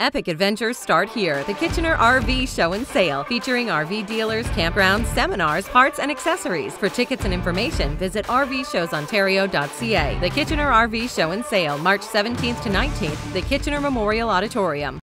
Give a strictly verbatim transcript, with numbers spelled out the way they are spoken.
Epic adventures start here. The Kitchener R V Show and Sale, featuring R V dealers, campgrounds, seminars, parts, and accessories. For tickets and information, visit r v shows ontario dot c a. The Kitchener R V Show and Sale, March seventeenth to nineteenth, the Kitchener Memorial Auditorium.